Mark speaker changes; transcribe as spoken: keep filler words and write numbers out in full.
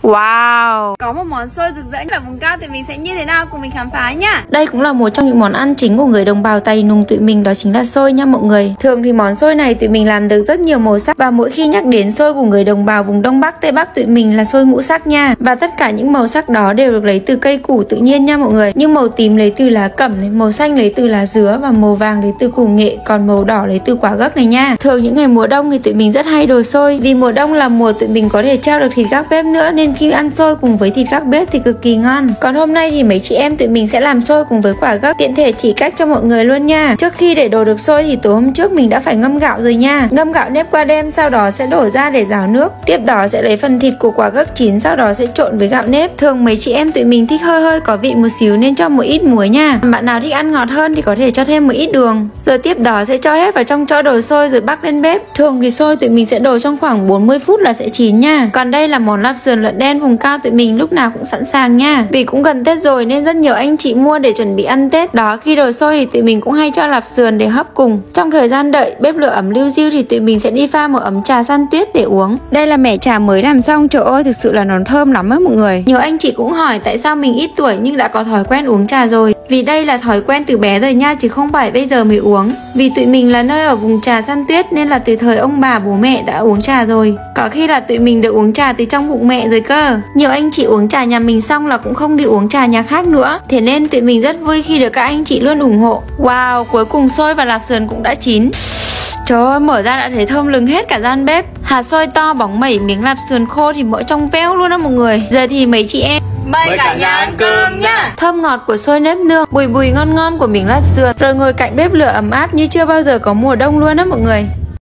Speaker 1: Wow, có một món xôi rực rỡ ở vùng cao tụi mình sẽ như thế nào, cùng mình khám phá nhá.
Speaker 2: Đây cũng là một trong những món ăn chính của người đồng bào Tày Nùng tụi mình, đó chính là xôi nha mọi người. Thường thì món xôi này tụi mình làm được rất nhiều màu sắc, và mỗi khi nhắc đến xôi của người đồng bào vùng Đông Bắc, Tây Bắc tụi mình là xôi ngũ sắc nha. Và tất cả những màu sắc đó đều được lấy từ cây củ tự nhiên nha mọi người. Như màu tím lấy từ lá cẩm này, màu xanh lấy từ lá dứa, và màu vàng lấy từ củ nghệ, còn màu đỏ lấy từ quả gấc này nha. Thường những ngày mùa đông thì tụi mình rất hay đồ xôi, vì mùa đông là mùa tụi mình có thể treo được thịt gác bếp nữa, nên khi ăn xôi cùng với thịt gác bếp thì cực kỳ ngon. Còn hôm nay thì mấy chị em tụi mình sẽ làm xôi cùng với quả gấc, tiện thể chỉ cách cho mọi người luôn nha. Trước khi để đồ được xôi thì tối hôm trước mình đã phải ngâm gạo rồi nha. Ngâm gạo nếp qua đêm, sau đó sẽ đổ ra để ráo nước. Tiếp đó sẽ lấy phần thịt của quả gấc chín, sau đó sẽ trộn với gạo nếp. Thường mấy chị em tụi mình thích hơi hơi có vị một xíu nên cho một ít muối nha. Bạn nào thích ăn ngọt hơn thì có thể cho thêm một ít đường. Rồi tiếp đó sẽ cho hết vào trong chõ đồ xôi rồi bắc lên bếp. Thường thì xôi tụi mình sẽ đổ trong khoảng bốn mươi phút là sẽ chín nha. Còn đây là món lạp sườn lợn đen vùng cao tụi mình lúc nào cũng sẵn sàng nha. Vì cũng gần Tết rồi nên rất nhiều anh chị mua để chuẩn bị ăn Tết. Đó, khi đồ xôi thì tụi mình cũng hay cho lạp sườn để hấp cùng. Trong thời gian đợi bếp lửa ấm liu riu thì tụi mình sẽ đi pha một ấm trà san tuyết để uống. Đây là mẻ trà mới làm xong, trời ơi thực sự là nó thơm lắm á mọi người. Nhiều anh chị cũng hỏi tại sao mình ít tuổi nhưng đã có thói quen uống trà rồi. Vì đây là thói quen từ bé rồi nha, chứ không phải bây giờ mới uống. Vì tụi mình là nơi ở vùng trà san tuyết nên là từ thời ông bà bố mẹ đã uống trà rồi. Có khi là tụi mình được uống trà từ trong bụng mẹ rồi cơ. Nhiều anh chị uống trà nhà mình xong là cũng không đi uống trà nhà khác nữa. Thế nên tụi mình rất vui khi được các anh chị luôn ủng hộ. Wow, cuối cùng xôi và lạp sườn cũng đã chín. Trời ơi, mở ra đã thấy thơm lừng hết cả gian bếp. Hạt xôi to bóng mẩy, miếng lạp sườn khô thì mỡ trong veo luôn đó mọi người. Giờ thì mấy chị em
Speaker 1: mời cả nhà ăn cơm nhá.
Speaker 2: Thơm ngọt của xôi nếp nương, bùi bùi ngon ngon của miếng lạp sườn, rồi ngồi cạnh bếp lửa ấm áp như chưa bao giờ có mùa đông luôn á mọi người.